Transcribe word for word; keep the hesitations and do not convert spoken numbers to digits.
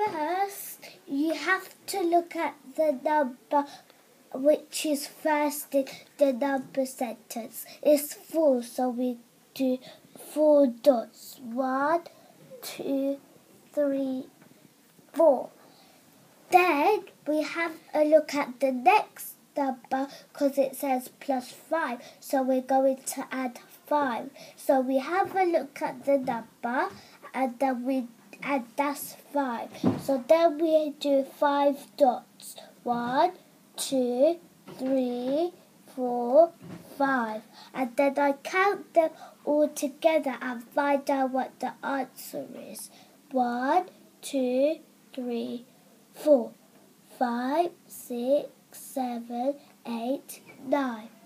First, you have to look at the number which is first in the number sentence. It's four, so we do four dots. One, two, three, four. Then we have a look at the next number because it says plus five, so we're going to add five. So we have a look at the number and then we and that's five. So then we do five dots. One, two, three, four, five. And then I count them all together and find out what the answer is. One, two, three, four, five, six, seven, eight, nine.